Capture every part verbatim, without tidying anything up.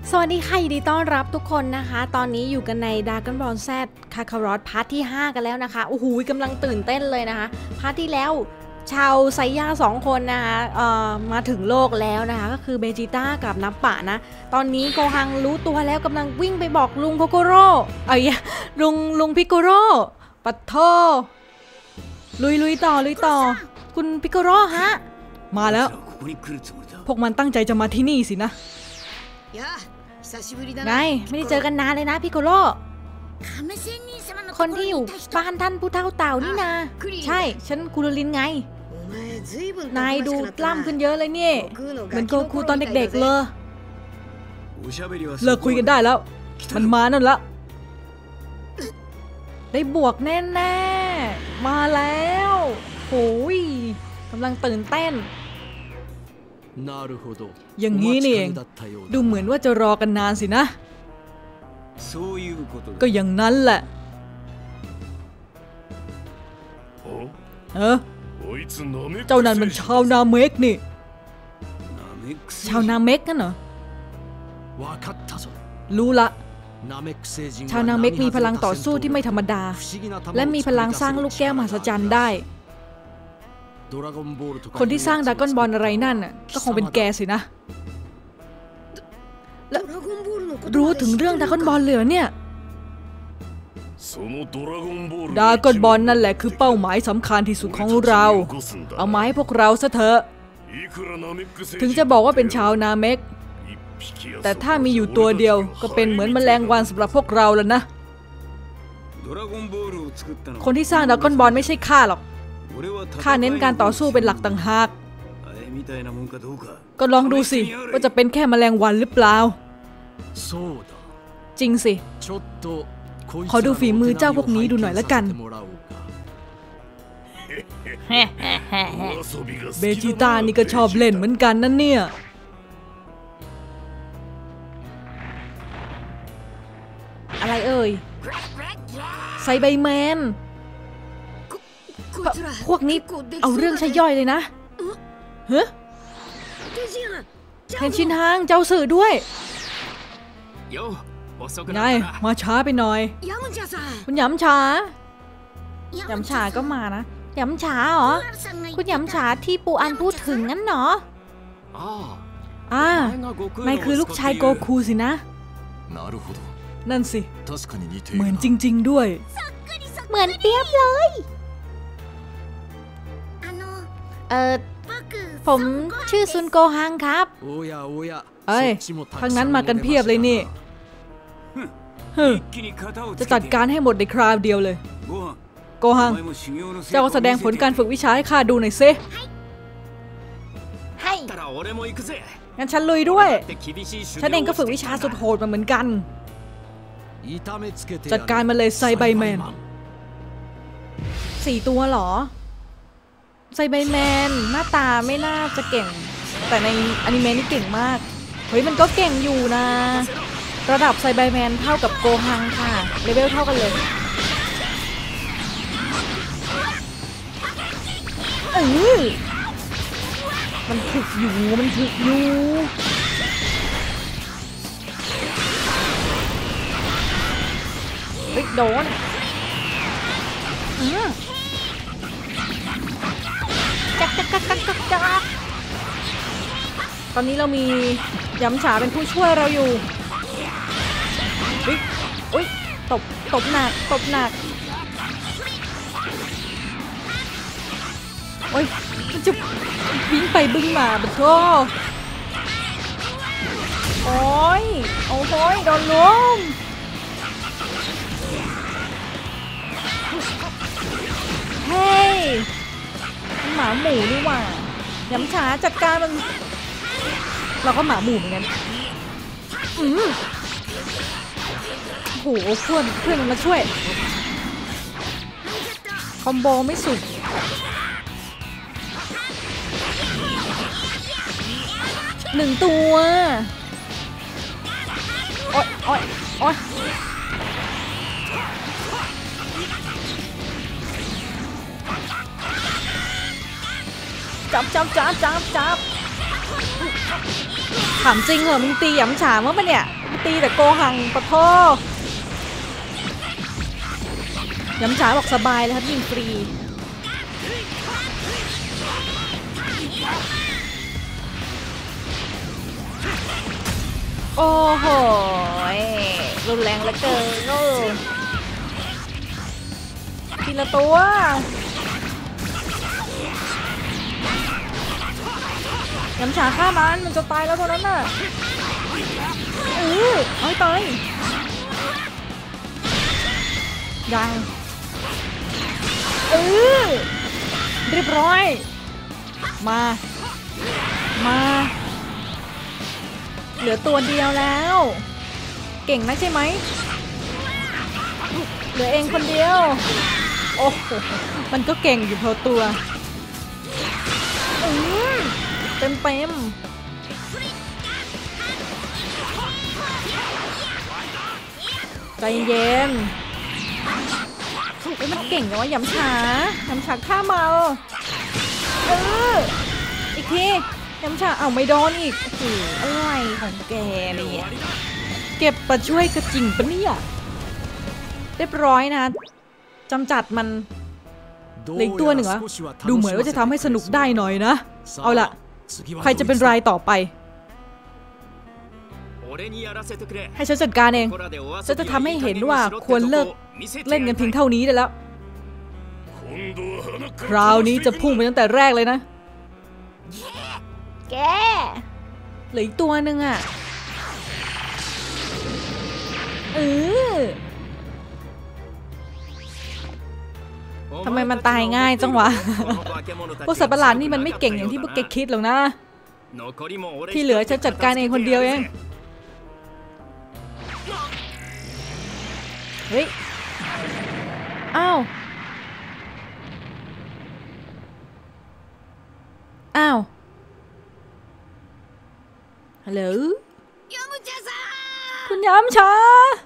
สวัสดีค่ะยินดีต้อนรับทุกคนนะคะตอนนี้อยู่กันใน Dragon Ball Z Kakarot พาร์ทที่ห้ากันแล้วนะคะโอ้โหกำลังตื่นเต้นเลยนะคะพาร์ทที่แล้วชาวไซย่าสองคนนะคะเอ่อมาถึงโลกแล้วนะคะก็คือเบจิต้ากับนับปะนะตอนนี้โกฮังรู้ตัวแล้วกำลังวิ่งไปบอกลุงโคโกโร่เอ้ยลุงลุงพิโกโร่ปัดโทลุยลุยต่อลุยต่อคุณพิโกโร่ฮะมาแล้วพวกมันตั้งใจจะมาที่นี่สินะไงไม่ได้เจอกันนานเลยนะพิโกโร่คนที่อยู่บ้านท่านผู้เฒ่าเต่านี่นะใช่ฉันกุลลินไงนายดูกล้ามขึ้นเยอะเลยเนี่ยเหมือนโกคูตอนเด็กๆเลยเลิกคุยกันได้แล้วมันมานั่นละได้บวกแน่ๆมาแล้วโอ้ยกำลังตื่นเต้นอย่างนี้นี่เองดูเหมือนว่าจะรอกันนานสินะก็อย่างนั้นแหละเออเจ้านั่นมันชาวนาเมกนี่ชาวนาเมกนั่นเหรอรู้ละชาวนาเมกมีพลังต่อสู้ที่ไม่ธรรมดาและมีพลังสร้างลูกแก้วมหัศจรรย์ได้คนที่สร้างดราก้อนบอลอะไรนั่นน่ะก็คงเป็นแกสินะแล้วรู้ถึงเรื่องดราก้อนบอลเลยเหรอเนี่ยดราก้อนบอลนั่นแหละคือเป้าหมายสำคัญที่สุดของเราเอามาให้พวกเราซะเถอะถึงจะบอกว่าเป็นชาวนาเมกแต่ถ้ามีอยู่ตัวเดียวก็เป็นเหมือนแมลงวันสำหรับพวกเราแล้วนะคนที่สร้างดราก้อนบอลไม่ใช่ข้าหรอกข้าเน้นการต่อสู้เป็นหลักต่างหากก็ลองดูสิว่าจะเป็นแค่แมลงวันหรือเปล่าจริงสิขอดูฝีมือเจ้าพวกนี้ดูหน่อยละกันเบจิต้านี่ก็ชอบเล่นเหมือนกันนั่นเนี่ยอะไรเอ่ยไซไบแมนพวกนี้เอาเรื่องใช้ย่อยเลยนะเฮ้ยเห็นชินฮางเจ้าสื่อด้วยไงมาช้าไปหน่อยคุณหยำฉาหยำฉาก็มานะหยำฉาเหรอคุณหยำฉาที่ปูอันพูดถึงงั้นเหรออ่านายคือลูกชายโกคูสินะนั่นสิเหมือนจริงๆด้วยเหมือนเปียบเลยเออผมชื่อซุนโกฮังครับเอ้ยทางนั้นมากันเพียบเลยนี่จะจัดการให้หมดในคราวเดียวเลยโกฮังเจ้าแสดงผลการฝึกวิชาให้ข้าดูหน่อยซิให้งั้นฉันลุยด้วยฉันเองก็ฝึกวิชาสุดโหดมาเหมือนกันจัดการมาเลยไซไบแมนสี่ตัวหรอไซไบแมนหน้าตาไม่น่าจะเก่งแต่ในอนิเมะนี่เก่งมากเฮ้ยมันก็เก่งอยู่นะระดับไซไบแมนเท่ากับโกฮังค่ะเลเวลเท่ากันเลยเออมันถึกอยู่มันถึกอยู่เฮ้ยโดนอือจักจักจักจักจักจักตอนนี้เรามียำฉาเป็นผู้ช่วยเราอยู่อุ๊ยอุ๊ยตบตบหนักตบหนักโอ้ยจะวิ่งไปบึ้งมาบัดโธ่โอ้ยโอ้ยโดนล้มเฮ้ยหมาหมูนี่หว่ายำฉาจัดการมันเราก็หมาหมูเหมือนกันอืมโหเพื่อนเพื่อนมันมาช่วยคอมโบไม่สุดหนึ่งตัวโอ๊ยโอ๊ยโอ๊ยจับจับจับจับจับถามจริงเหรอมึงตีหยำฉามั้งปะเนี่ยตีแต่โกหังปะโทย้ำจ๋าบอกสบายเลยครับยิงฟรีโอ้โหรุนแรงเหลือเกินโอ้ทีละตัวย้ำฉาฆ่ามันมันจะตายแล้วตัวนั้นน่ะเออเอาตายยังเออเรียบร้อยมามาเหลือตัวเดียวแล้วเก่งนะใช่ไหมเหลือเองคนเดียวโอ้โหมันก็เก่งอยู่พอตัวอืมเต็มเต็มใจเย็นไอ้มันเก่งอย่างว่ายำฉายำฉาฆ่ามาเอออีกทียำฉาเอาไม่โดนอีกโอ้โหอะไรของแกเนี่ยเก็บมาช่วยกระจิ่งปะเนี่ยเรียบร้อยนะจำจัดมันเหลืออีกตัวหนึ่งเหรอดูเหมือนว่าจะทำให้สนุกได้หน่อยนะเอาล่ะใครจะเป็นรายต่อไปให้ฉันจัดการเองฉันจะทำให้เห็นว่าควรเลิกเล่นกันเพียงเท่านี้ได้แล้วคราวนี้จะพุ่งไปตั้งแต่แรกเลยนะแกเหลืออีกตัวหนึ่งอ่ะเออทำไมมันตายง่ายจังวะพวกสัตว์ประหลาดนี่มันไม่เก่งอย่างที่พวกแกคิดหรอกนะที่เหลือฉันจัดการเองคนเดียวเองเฮ้ยอ้าวอ้าวฮัลโหลคุณยามชา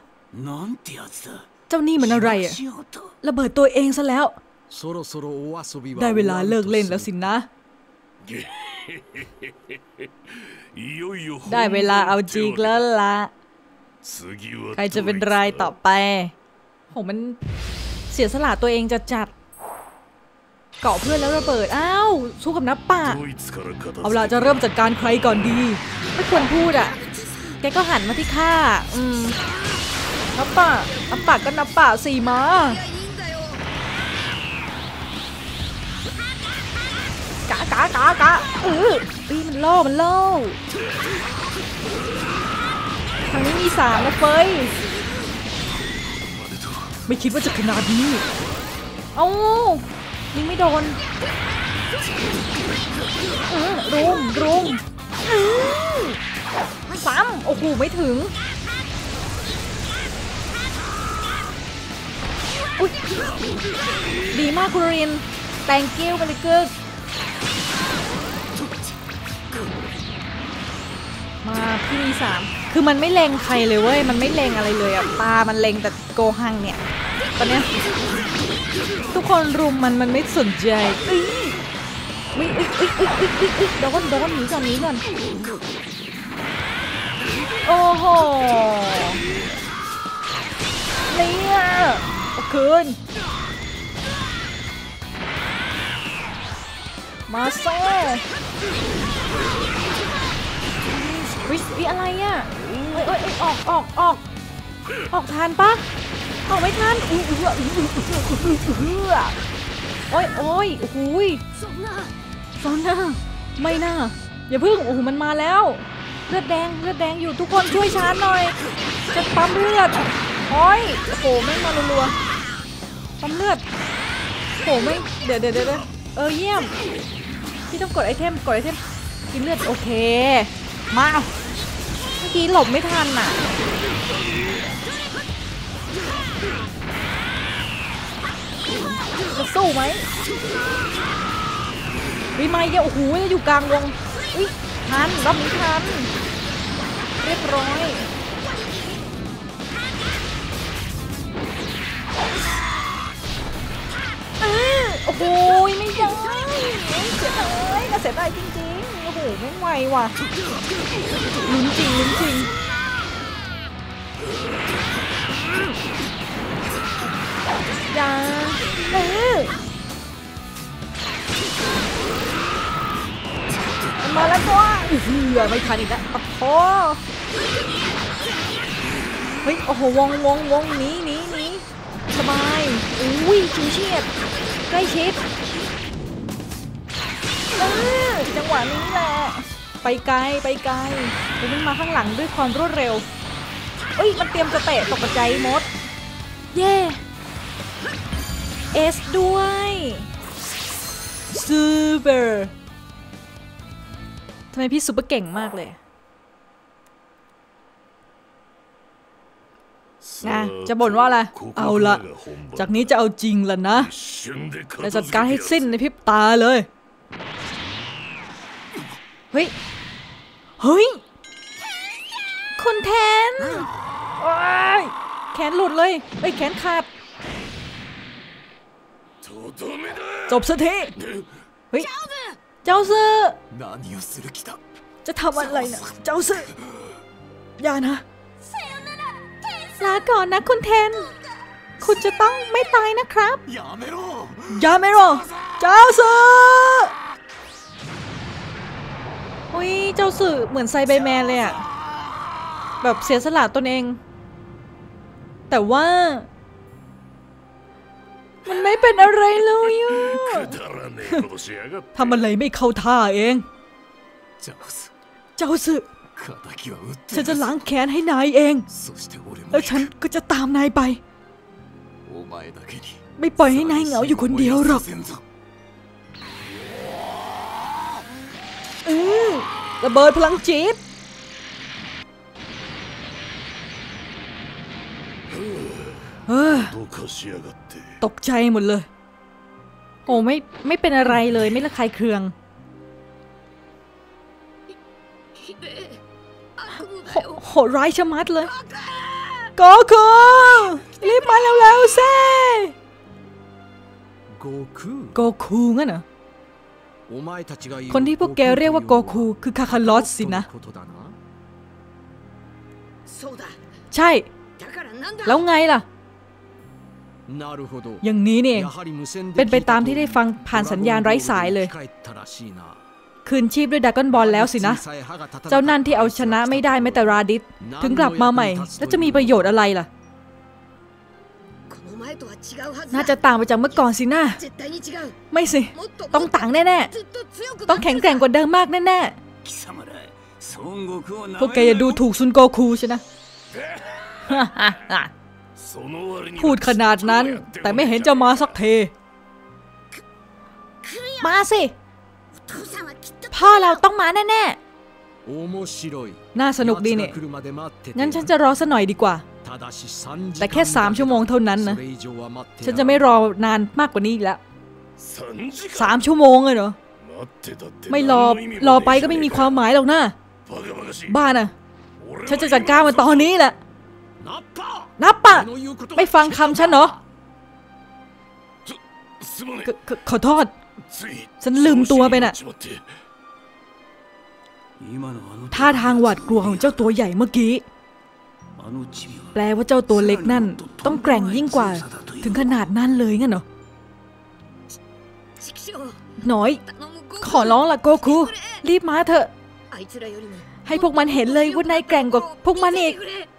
เจ้านี่มันอะไรอะระเบิดตัวเองซะแล้วได้เวลาเลิกเล่นแล้วสินะได้เวลาเอาจริงแล้วล่ะใครจะเป็นรายต่อไปโหมันเสียสละตัวเองจะจัดเกาะเพื่อนแล้วระเบิดอ้าวสู้กับนับป่าเอาล่ะจะเริ่มจัดการใครก่อนดีไม่ควรพูดอ่ะแกก็หันมาที่ข้าอืมนับป่านับป่าก็นับป่าสี่มากะกะกะกะเออปีมันโล่มันโล่ทางนี้มีสามนะเฟยไม่คิดว่าจะขนาดนี้เอ้ายิงไม่โดนรุมรุมซ้ำโอ้โหไม่ถึงอุ๊ยดีมากคุณรินแตงกิ้วกันเลยกึกมาพี่มีสามคือมันไม่เล็งใครเลยเว้ยมันไม่เล็งอะไรเลยอะตามันเล็งแต่โกหังเนี่ยตอนเนี้ยทุกคนรุมมันมันไม่สนใจอุ้ยอุ้ยอุ้ยอุ้ยอุ้ยอุ้ยอุ้ยโดนโดนหนีก่อนหนีก่อนโอ้โหเนี่ยเอาคืนมาเซ่วิสวิอะไรอ่ะเอ้ยเอ้ยออกออกออกออกทันปะออกไม่ทันอุ้ยอุ้ยอุ้ยอุ้ยอุ้ยโอ้ยโอ้ยโอ้ยโซน่าไม่น่าอย่าพึ่งโอ้โหมันมาแล้วเลือดแดงเลือดแดงอยู่ทุกคนช่วยชาร์จหน่อยจะปั๊มเลือดโอ้ยโอ้โหไม่มารัวๆปั๊มเลือดโอ้โหไม่เดี๋ยวเดี๋ยวเดี๋ยวเออเยี่ยมพี่ต้องกดไอเทมกดไอเทมกินเลือดโอเคมาเมื่อกี้หลบไม่ทันอ่ะจะสู้ไหมวิไมเยอะโอ้โหอยู่กลางวงอุ้ยทันรับไม่ทันเรียบร้อยโอ้โหไม่ได้เสียดายน่าเสียดายจริงๆโอ้โหไม่ไหวว่ะลุ้นจริงลุ้นจริงอไม่ทันอีกแล้วปะโถเฮ้ยโอ้โหวงวงวงหนีหนีหนีสบายอุ้ยชิวเฉียดใกล้ชิดเออจังหวะนี้แหละไปไกลไปไกลเดี๋ยวมันมาข้างหลังด้วยความรวดเร็วเอ้ยมันเตรียมจะเตะตกใจมดเย่เอสด้วยซูเปอร์ทำไมพี่ซูเปอร์เก่งมากเลยนะจะบ่นว่าอะไรเอาละจากนี้จะเอาจริงแล้วนะและจัดการให้สิ้นในพริบตาเลยเฮ้ยเฮ้ยคุณแทนแขนหลุดเลยเอ้ยแขนขาดจบสักทีเฮ้ยเจ้าซื่อจะทำอะไรนะเจ้าซื่ออย่านะลาก่อนนะคุณแทนคุณจะต้องไม่ตายนะครับอย่าไม่รออย่าไม่รอเจ้าซื่ออุ้ยเจ้าสื่อเหมือนไซเบอร์แมนเลยอะแบบเสียสละตนเองแต่ว่ามันไม่เป็นอะไรเลยอะทำอะไรไม่เข้าท่าเองเจ้าสื่อฉันจะล้างแค้นให้นายเองแล้วฉันก็จะตามนายไปไม่ปล่อยให้นายเหงาอยู่คนเดียวหรอกอือระเบิดพลังจี๊บตกใจหมดเลยโอ้ไม่ไม่เป็นอะไรเลยไม่ระคายเคืองโหดร้ายชะมัดเลยโกคูรีบมาเร็วๆสิโกคูงั้นเหรอคนที่พวกแกเรียกว่าโกคูคือคาคาลอสสินะใช่แล้วไงล่ะอย่างนี้นี่เองเป็นไปตามที่ได้ฟังผ่านสัญญาณไร้สายเลยคืนชีพด้วยดราก้อนบอลแล้วสินะเจ้านั่นที่เอาชนะไม่ได้แม้แต่ราดิสถึงกลับมาใหม่แล้วจะมีประโยชน์อะไรล่ะน่าจะต่างไปจากเมื่อก่อนสินะไม่สิต้องต่างแน่ๆต้องแข็งแกร่งกว่าเดิมมากแน่ๆพวกแกอย่าดูถูกซุนโกคูใช่นะพูดขนาดนั้นแต่ไม่เห็นจะมาสักเทมาสิพ่อเราต้องมาแน่ๆน่าสนุกดีเนี่ยงั้นฉันจะรอสักหน่อยดีกว่าแต่แค่สามชั่วโมงเท่านั้นนะฉันจะไม่รอนานมากกว่านี้อีกแล้วสามชั่วโมงเลยเหรอไม่รอรอไปก็ไม่มีความหมายหรอกนะบ้าน่ะฉันจะจัดการมันตอนนี้แหละนับปะไม่ฟังคำฉันเหรอขอโทษฉันลืมตัวไปน่ะท่าทางหวาดกลัวของเจ้าตัวใหญ่เมื่อกี้แปลว่าเจ้าตัวเล็กนั่นต้องแกร่งยิ่งกว่าถึงขนาดนั้นเลยงั้นเหรอหน่อยขอร้องล่ะโกคูรีบมาเถอะให้พวกมันเห็นเลยว่านายแกร่งกว่าพวกมันอีก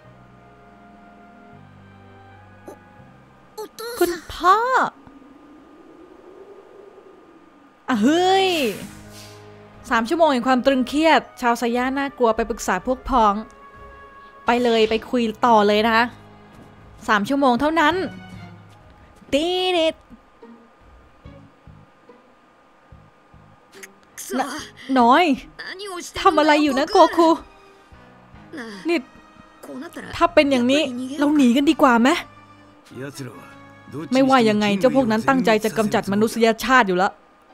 คุณพ่ออ่ะเฮ้ยสามชั่วโมงแห่งความตรึงเครียดชาวไซย่าน่ากลัวไปปรึกษาพวกพ้องไปเลยไปคุยต่อเลยนะคะสามชั่วโมงเท่านั้นตีนิดน้อยทำอะไรอยู่นะโกคูนี่ถ้าเป็นอย่างนี้เราหนีกันดีกว่าไหมไม่ว่ายังไงเจ้าพวกนั้นตั้งใจจะกำจัดมนุษยชาติอยู่แล้ว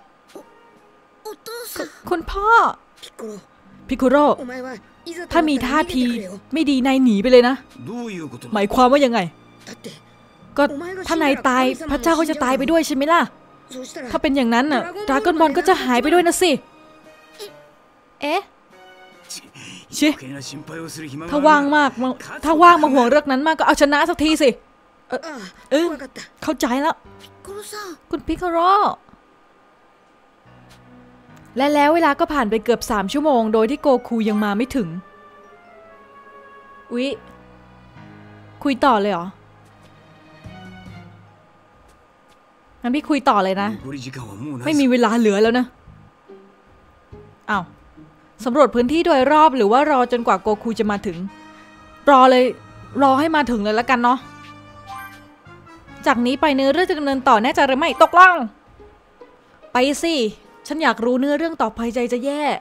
คุณพ่อพิคุโร่ถ้ามีท่าทีไม่ดีนายหนีไปเลยนะหมายความว่ายังไงก็ถ้านายตายพระเจ้าก็จะตายไปด้วยใช่ไหมล่ะถ้าเป็นอย่างนั้นน่ะดราก้อนบอลก็จะหายไปด้วยนะสิเอ๊ะชิถ้าว่างมากถ้าว่างมาห่วงเรื่องนั้นมากก็เอาชนะสักทีสิเออเออเข้าใจแล้วคุณพิคุโร่และแล้วเวลาก็ผ่านไปเกือบสามชั่วโมงโดยที่โกคูยังมาไม่ถึงอุ๊ยคุยต่อเลยเหรองั้นพี่คุยต่อเลยนะไม่มีเวลาเหลือแล้วนะอ้าวสำรวจพื้นที่โดยรอบหรือว่ารอจนกว่าโกคูจะมาถึงรอเลยรอให้มาถึงเลยแล้วกันเนาะจากนี้ไปเนื้อเรื่องจะดำเนินต่อแน่ใจหรือไม่ตกลงไปสิฉันอยากรู้เนื้อเรื่องต่อไปใจจะแย่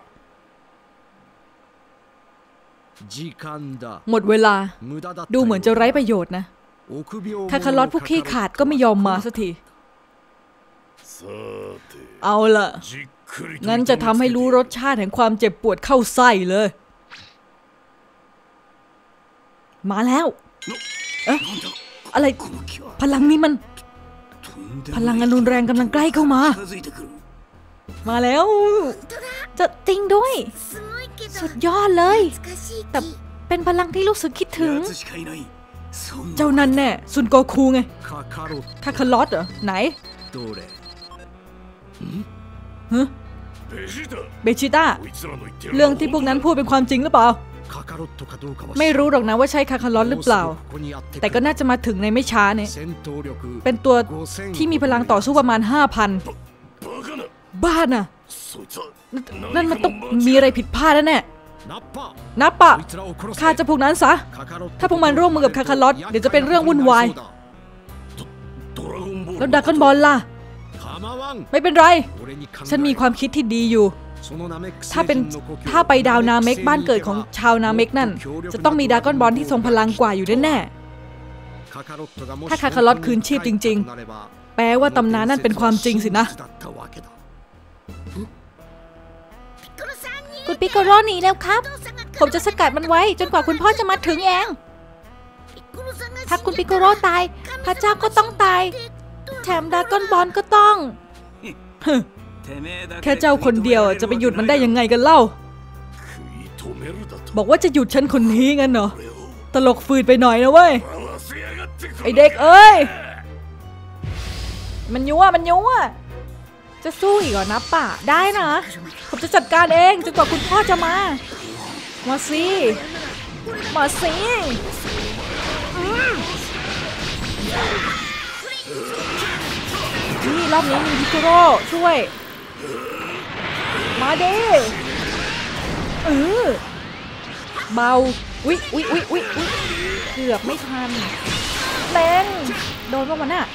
หมดเวลาดูเหมือนจะไร้ประโยชน์นะคาคาลอตผู้ขี้ขาดก็ไม่ยอมมาสักทีเอาล่ะงั้นจะทำให้รู้รสชาติแห่งความเจ็บปวดเข้าไส้เลยมาแล้วเอ๊ะอะไรพลังนี้มันพลังอันรุนแรงกำลังใกล้เข้ามามาแล้วจะจริงด้วยสุดยอดเลยแต่เป็นพลังที่รู้สึกคิดถึงเจ้านั่นแน่ซุนโกคูไงคาคาลอตเหรอไหนฮะเบจิต้าเรื่องที่พวกนั้นพูดเป็นความจริงหรือเปล่าไม่รู้หรอกนะว่าใช่คาคาลอตหรือเปล่าแต่ก็น่าจะมาถึงในไม่ช้าเนี่ยเป็นตัวที่มีพลังต่อสู้ประมาณ ห้าพัน บ้าน่ะนั่นมันต้องมีอะไรผิดพลาดแน่นับปะฆ่าเจ้าพวกนั้นซะถ้าพวกมันร่วมมือกับคาคาลอตเดี๋ยวจะเป็นเรื่องวุ่นวายแล้วดราก้อนบอลล่ะไม่เป็นไรฉันมีความคิดที่ดีอยู่ถ้าเป็นถ้าไปดาวนาเมกบ้านเกิดของชาวนาเมกนั่นจะต้องมีดราก้อนบอลที่ทรงพลังกว่าอยู่แน่ๆถ้าคาคาลอตคืนชีพจริงๆแปลว่าตำนานนั่นเป็นความจริงสินะคุณปิโกโรหนีแล้วครับผมจะสกัดมันไว้จนกว่าคุณพ่อจะมาถึงเองถ้าคุณปิโกโรตายพระเจ้าก็ต้องตายแถมดราก้อนบอลก็ต้องแค่เจ้าคนเดียวจะไปหยุดมันได้ยังไงกันเล่าบอกว่าจะหยุดฉันคนนี้งั้นเหรอตลกฝืดไปหน่อยนะเว้ยไอเด็กเอ้ยมันยั่วมันยั่วจะสู้อีกเหรอนะป่ะได้นะผมจะจัดการเองจนกว่าคุณพ่อจะมามาสิมาสินี่รอบนี้มีพิโกโร่ช่วยมาเด้เออเบาอุ๊ยอุ๊ยอุ๊ยอุ๊ยอุ๊ยเกือบไม่ทันแรงโดนพวกมันน่ะ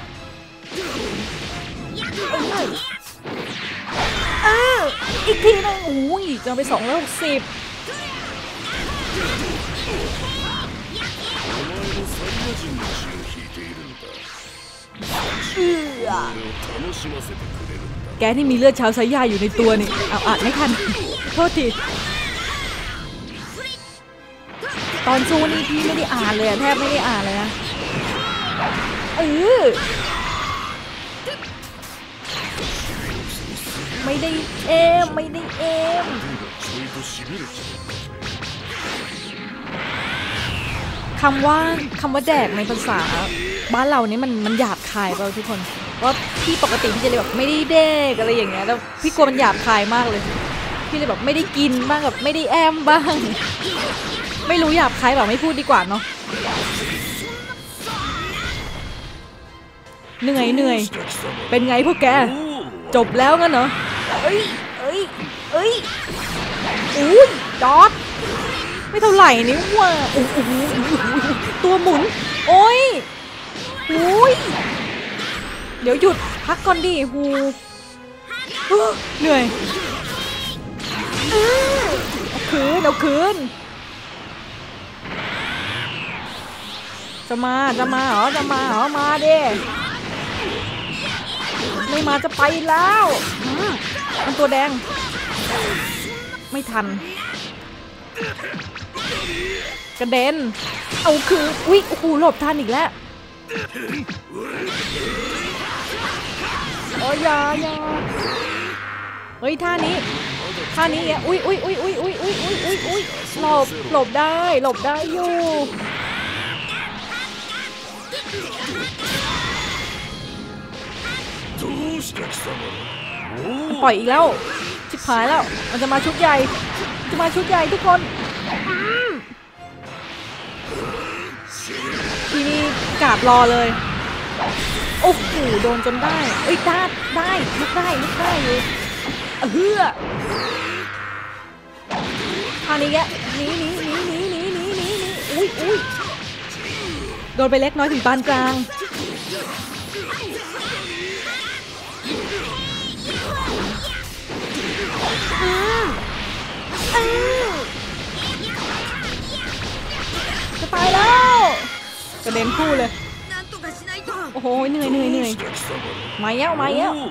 เอออีกทีนึงอุ้ยจะไปสองร้อยหกสิบแกที่มีเลือดชาวไซย่าอยู่ในตัวนี่เอาอ่านไม่ทันโทษทีตอนสู้นี่พี่ไม่ได้อ่านเลยแทบไม่ได้อ่านเลยนะเออไม่ได้เอมไม่ได้เอมคำว่าคำว่าแดกในภาษาบ้านเรานี่มันมันหยาบคายเราทุกคนว่าพี่ปกติพี่จะเลยแบบไม่ได้เด็กอะไรอย่างเงี้ยแล้วพี่กลัวมันหยาบคายมากเลยพี่เลยแบบไม่ได้กินบ้างแบบไม่ได้แอมบ้างไม่รู้หยาบคายแบบไม่พูดดีกว่าเนาะเหนื่อยเหนื่อยเป็นไงพวกแกจบแล้วงั้นเหรอเอ้ยเอ้ยเอ้ยอุ้ยจอดไม่เท่าไหร่นี่ว่ะโอ้โหตัวหมุนโอ้ยโอ้ยเดี๋ยวหยุดพักก่อนดิฮูเหนื่อยเอาคืนเอาคืนจะมาจะมาเหรอจะมาเหรอมาดิไม่มาจะไปแล้วมันตัวแดงไม่ทันกระเด็นเอาคืออุ๊ยโอ้โหหลบทันอีกแล้วเอออย่าอย่าเฮ้ยท่านี้ท่านี้อ่ะอุ๊ยอุ๊ยอุ๊ยอุ๊ยอุ๊ยอุ๊ยอุ๊ยอุ๊ยอุ๊ยหลบหลบได้หลบได้อยู่ปล่อยอีกแล้วหายแล้วมันจะมาชุดใหญ่จะมาชุดใหญ่ทุกคนทีนี้กราบรอเลยโอ้โหโดนจนได้เอ้ยได้ได้ลุกได้ลุกได้เลยเฮือทางนี้แกหนีหนีหนีหนีหนีหนีหนีหนีอุ้ยอุ้ยโดนไปเล็กน้อยถึงปานกลางจะตายแล้วกระเด็นคู่เลยโอ้โหเหนื่อยเหนื่อยเหนื่อยมาเย้วมาเย้ว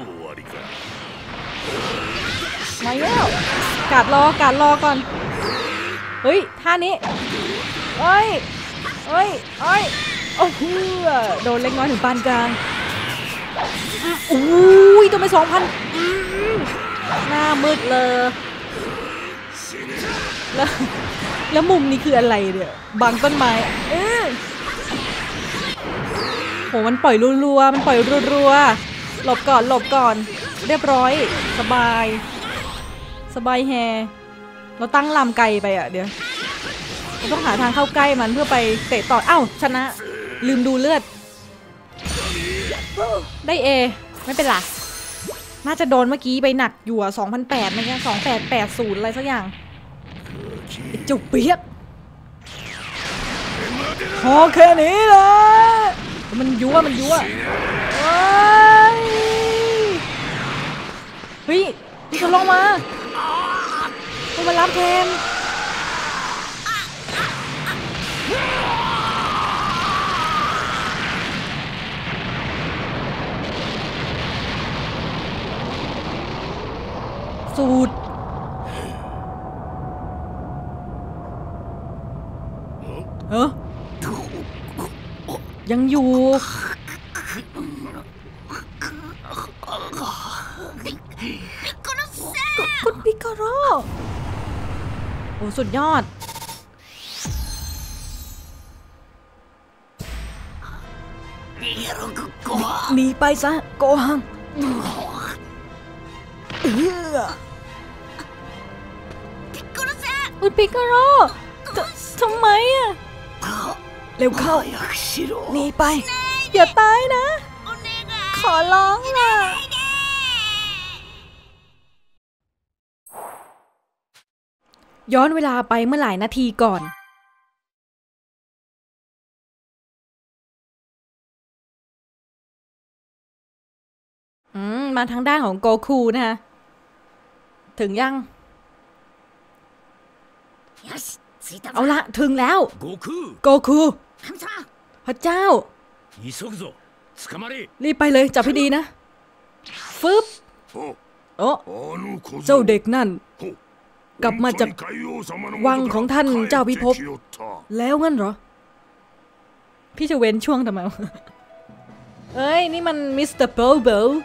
มาเย้วกาดรอกาดรอก่อนเฮ้ยท่านี้เอ้ยเอ้ยเอ้ยโอ้โหโดนเล็กน้อยถึงปานกลางอุ้ยตัวไปสองพันหน้ามืดเลยแล้วแล้วมุมนี้คืออะไรเนี่ยบังต้นไม้เออโหมันปล่อยรัวๆมันปล่อยรัวๆหลบก่อนหลบก่อนเรียบร้อยสบายสบายแฮเราตั้งลำไกลไปอ่ะเดี๋ยวเราต้องหาทางเข้าใกล้มันเพื่อไปเตะต่ออ้าวชนะลืมดูเลือดได้เอไม่เป็นไรน่าจะโดนเมื่อกี้ไปหนักอยู่อ่ะสองพันแปดมันแค่สองแปดแปดศูนย์อะไรสักอย่างจุกเปียกพอแค่นี้เลยมันยั่วมันยั่วเฮ้ยมีคนลงมาคนมารับแทนสูตรเออยังอยู่คุณปิโกโรโอ้สุดยอดหนีไปซะโกหังคุณปิโกโรทำไมอ่ะเร็วเข้าหนีไปอย่าตายนะขอร้องล่ะย้อนเวลาไปเมื่อหลายนาทีก่อนอืมมาทางด้านของโกคูนะคะถึงยังเอาละถึงแล้วโกคูพระเจ้ารีบไปเลยจับให้ดีนะฟึบโอ้เจ้าเด็กนั่นกลับมาจากวังของท่านเจ้าพิภพแล้วงั้นเหรอพี่จะเว้นช่วงทำไมเอ้ยนี่มันมิสเตอร์โบโบ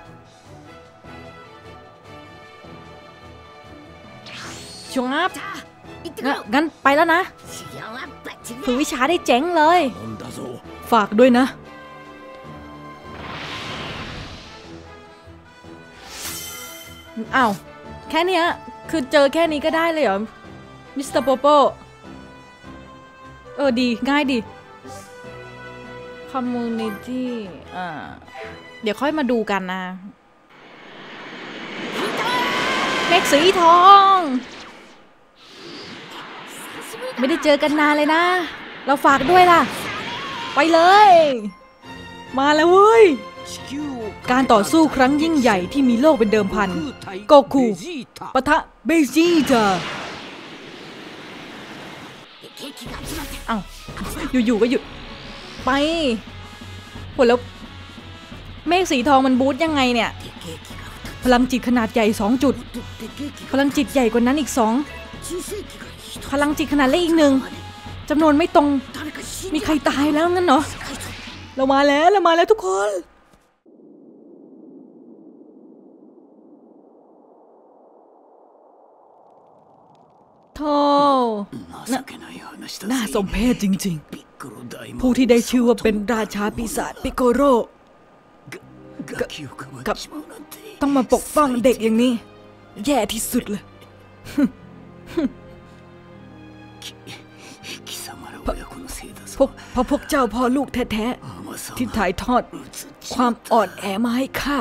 ชงอัพงั้นไปแล้วนะฝึกวิชาได้เจ๋งเลยฝากด้วยนะอ้าวแค่นี้คือเจอแค่นี้ก็ได้เลยเหรอมิสเตอร์โปโปเออดีง่ายดีคอมมูนิตี้อ่าเดี๋ยวค่อยมาดูกันนะเมฆสีทองไม่ได้เจอกันนานเลยนะเราฝากด้วยล่ะไปเลยมาแล้วเว้ยการต่อสู้ครั้งยิ่งใหญ่ที่มีโลกเป็นเดิมพันโกคูปะทะเบจิต้าเอ้าอยู่ๆก็หยุดไปหมดแล้วเมฆสีทองมันบูทยังไงเนี่ยพลังจิตขนาดใหญ่สองจุดพลังจิตใหญ่กว่านั้นอีกสองพลังจิตขนาดเล็กอีกหนึ่งจำนวนไม่ตรงมีใครตายแล้วงั้นเหรอเรามาแล้วเรามาแล้วทุกคนโธ่น่าสมเพชจริงๆผู้ที่ได้ชื่อว่าเป็นราชาปีศาจปิโกโรกับต้องมาปกป้องเด็กอย่างนี้แย่ที่สุดเลยพวกพอพวกเจ้าพ่อลูกแท้ๆที่ถ่ายทอดความอ่อนแอมาให้ข้า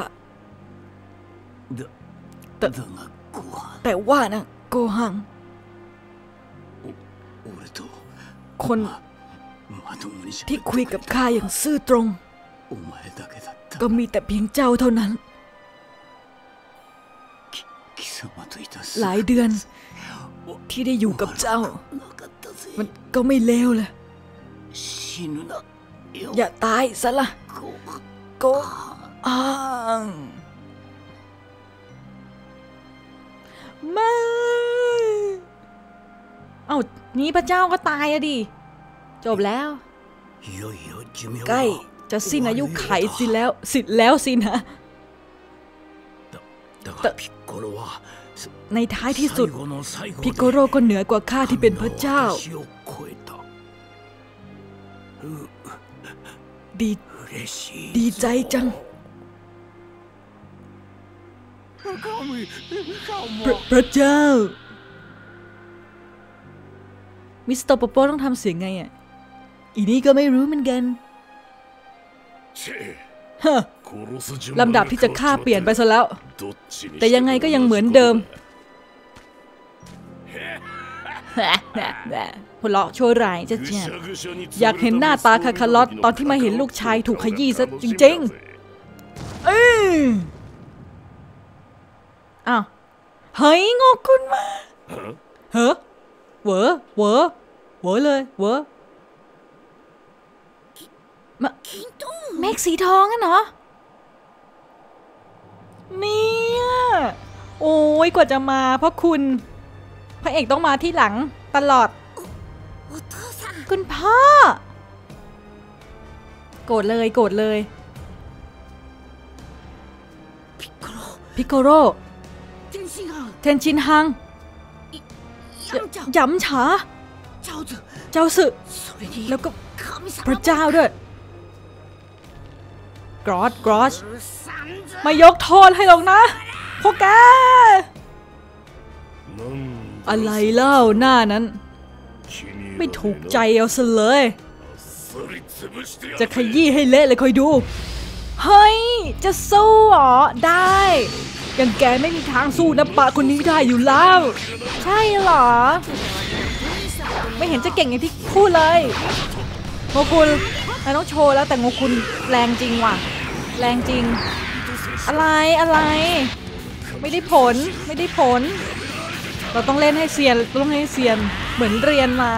แต่แต่ว่านะโกหังคนที่คุยกับข้าอย่างซื่อตรงก็มีแต่เพียงเจ้าเท่านั้นหลายเดือนที่ได้อยู่กับเจ้ามันก็ไม่เลวเลยอย่าตายซะละโกอังไม่เอ้านี้พระเจ้าก็ตายอะดิจบแล้วใกล้จะสิ้นอายุไขสิแล้วสิแล้วสินะแต่ในท้ายที่สุดพิโกโรก็เหนือกว่าข้าที่เป็นพระเจ้าดีดีใจจังพระพระเจ้ามิสเตอร์โปโปต้องทำเสียงไงอ่ะอีนี่ก็ไม่รู้เหมือนกันฮะลำดับที่จะฆ่าเปลี่ยนไปซะแล้วแต่ยังไงก็ยังเหมือนเดิมหัวเราะโชว์ร้ายจะเจียอยากเห็นหน้าตาคาคาลอตตอนที่มาเห็นลูกชายถูกขยี้ซะจริงๆเอ้ยอ้าวเฮ้ยงงคุณมาเฮ้อเวอเวอเวอเลยเวอมาเมฆสีทองกันเหรอเนี่ยโอ้ยกว่าจะมาเพราะคุณพระเอกต้องมาที่หลังตลอดคุณพ่อโกรธเลยโกรธเลยพิโกโรเทนชินฮังยำฉาเจ้าสึแล้วก็พระเจ้าด้วยกรอสกรอสมายกโทษให้หรอกนะพวกแกอะไรเล่าหน้านั้นไม่ถูกใจเอาซะเลยจะขยี้ให้เละเลยคอยดูเฮ้ยจะสู้หรอได้ยังแกไม่มีทางสู้นับปะคนนี้ได้อยู่แล้วใช่หรอไม่เห็นจะเก่งอย่างที่พูดเลยโงคุนนายต้องโชว์แล้วแต่โงคุนแรงจริงว่ะแรงจริงอะไรอะไรไม่ได้ผลไม่ได้ผลเราต้องเล่นให้เซียนต้องให้เซียนเหมือนเรียนมา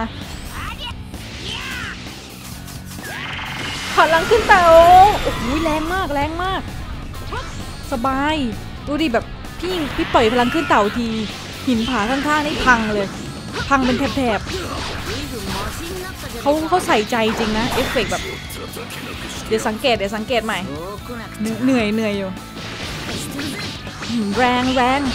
พลังขึ้นเต่าโอ้โหแรงมากแรงมากสบายดูดิแบบพี่พี่ปล่อยพลังขึ้นเต่าทีหินผาข้างๆนี่พังเลยพังเป็นแถบๆเขาเขาใส่ใจจริงนะเอฟเฟกต์แบบเดี๋ยวสังเกตเดี๋ยวสังเกตใหม่เหนื่อยเหนื่อยอยู่แรงแรง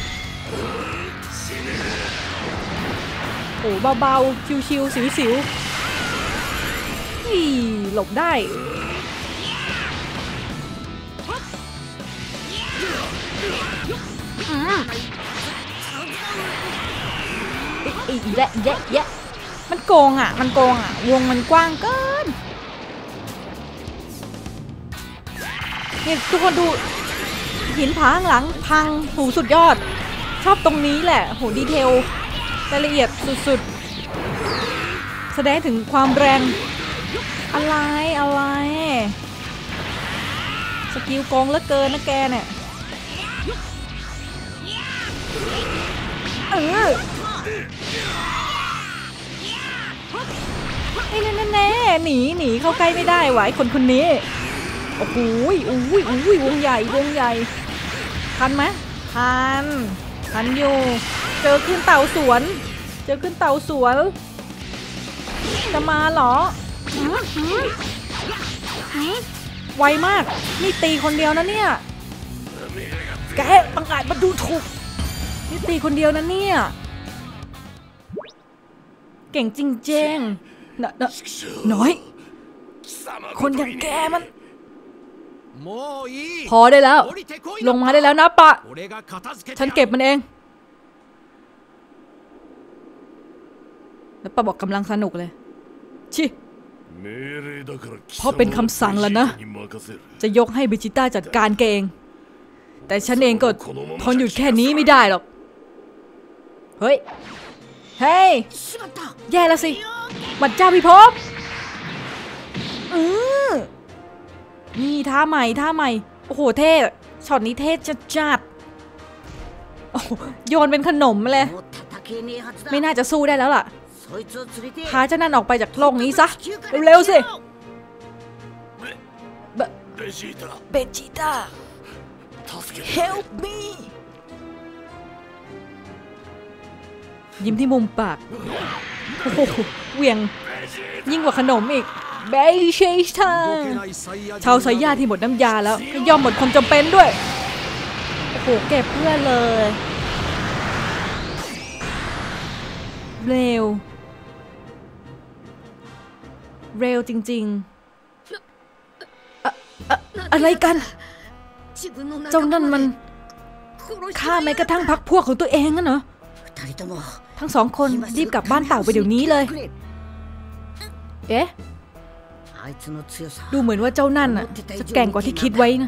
โอ้เบาๆชิวๆสิวๆนี่หลบได้อีกแยะแยะแยะมันโกงอ่ะมันโกงอ่ะวงมันกว้างเกินนี่ทุกคนดูหินผาข้างหลังพังหูสุดยอดชอบตรงนี้แหละโหดีเทลรายละเอียดสุดๆแสดงถึงความแรงอะไรอะไรสกิลโกงเหลือเกินนะแกเนี่ยเออนี่แน่แน่หนีหนีเข้าใกล้ไม่ได้ไหวคนคนนี้โอ้โหอุ้ยอุ้ยวงใหญ่วงใหญ่ทันไหมทันทันอยู่เจอขึ้นเต่าสวนเจอขึ้นเต่าสวนจะมาเหรอไวมากนี่ตีคนเดียวนะเนี่ยแกบังอาจมาดูถูกนี่ตีคนเดียวนะเนี่ยเก่งจริงๆนะนะน้อยคนอย่างแกมันพอได้แล้วลงมาได้แล้วนะปะฉันเก็บมันเองแล้วปะบอกกำลังสนุกเลยชิเพราะเป็นคำสั่งแล้วนะจะยกให้เบจิต้าจัดการแกเองแต่ฉันเองก็ทนอยู่แค่นี้ไม่ได้หรอกเฮ้ยเฮ้ยแย่แล้วสิบัดเจ้าพิภพอือนี่ท่าใหม่ท่าใหม่โอ้โหเท่ช็อตนี้เท่จัดๆโอ้โยนเป็นขนมเลยไม่น่าจะสู้ได้แล้วล่ะพาเจ้านั่นออกไปจากโลกนี้ซะเร็วๆสิเบจิต้า help me ยิ้มที่มุมปากโอ้โหเหวี่ยงยิ่งกว่าขนมอีกเบจิต้าชาวไซย่าที่หมดน้ำยาแล้วก็ย่อมหมดความจำเป็นด้วยโอ้โหเก็บเพื่อนเลยเร็วเร็วจริงๆ อะอะอะไรกันเจ้านั่นมันฆ่าแม้กระทั่งพรรคพวกของตัวเองน่ะเหรอทั้งสองคนรีบกลับบ้านเต่าไปเดี๋ยวนี้เลยเอ๊ะดูเหมือนว่าเจ้านั่นน่ะจะแกร่งกว่าที่คิดไว้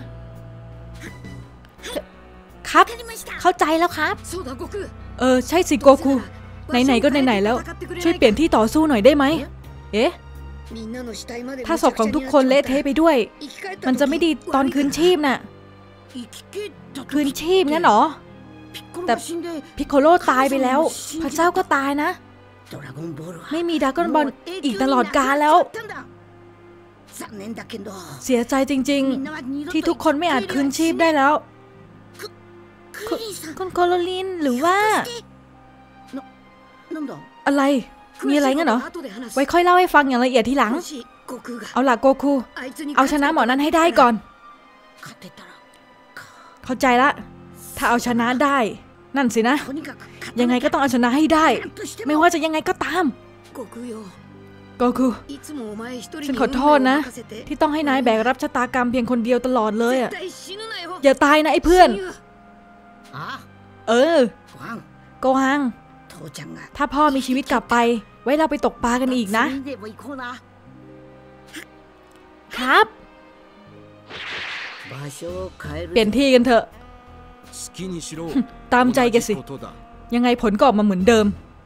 นะครับเข้าใจแล้วครับเออใช่สิโกคูไหนๆก็ไหนๆแล้วช่วยเปลี่ยนที่ต่อสู้หน่อยได้ไหมเอ๊ะถ้าศพของทุกคนเละเทะไปด้วยมันจะไม่ดีตอนคืนชีพน่ะคืนชีพงั้นหรอแต่พิโคโลตายไปแล้วพระเจ้าก็ตายนะไม่มีดราก้อนบอลอีกตลอดกาลแล้วเสียใจจริงๆที่ทุกคนไม่อาจคืนชีพได้แล้วคุณโคโลลินหรือว่าอะไรมีอะไรงั้นเหรอไว้ค่อยเล่าให้ฟังอย่างละเอียดทีหลังเอาล่ะโกคูเอาชนะหมอนั้นให้ได้ก่อนเข้าใจละถ้าเอาชนะได้นั่นสินะยังไงก็ต้องเอาชนะให้ได้ไม่ว่าจะยังไงก็ตามโกคูฉันขอโทษนะที่ต้องให้นายแบกรับชะตากรรมเพียงคนเดียวตลอดเลยอ่ะอย่าตายนะไอ้เพื่อนเออโกฮังถ้าพ่อมีชีวิตกลับไปไว้เราไปตกปลากันอีกนะครับเปลี่ยนที่กันเถอะตามใจแกสิยังไงผลก็ออกมาเหมือนเดิม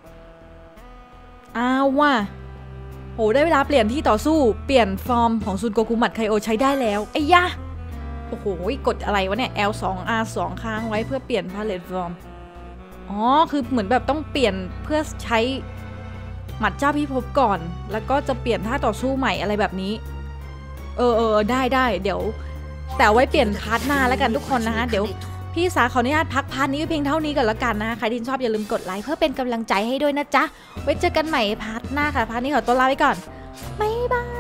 อ้าวว่าโหได้เวลาเปลี่ยนที่ต่อสู้เปลี่ยนฟอร์มของซุนโกคุหมัดไคโอใช้ได้แล้วไอ้ยะโอ้โหกดอะไรวะเนี่ย แอล สอง อาร์ สอง ค้างไว้เพื่อเปลี่ยนพาเลตฟอร์มอ๋อคือเหมือนแบบต้องเปลี่ยนเพื่อใช้หมัดเจ้าพิภพก่อนแล้วก็จะเปลี่ยนท่าต่อสู้ใหม่อะไรแบบนี้เออเออได้ได้เดี๋ยวแต่ไว้เปลี่ยนพาร์ทหน้าแล้วกันทุกคนนะคะเดี๋ยวพี่สาขออนุญาตพักพาร์ทนี้เพียงเท่านี้ก่อนแล้วกันนะใครที่ชอบอย่าลืมกดไลค์เพื่อเป็นกำลังใจให้ด้วยนะจ๊ะไว้เจอกันใหม่พาร์ทหน้าค่ะพาร์ทนี้ขอตัวลาไปก่อนบ๊ายบาย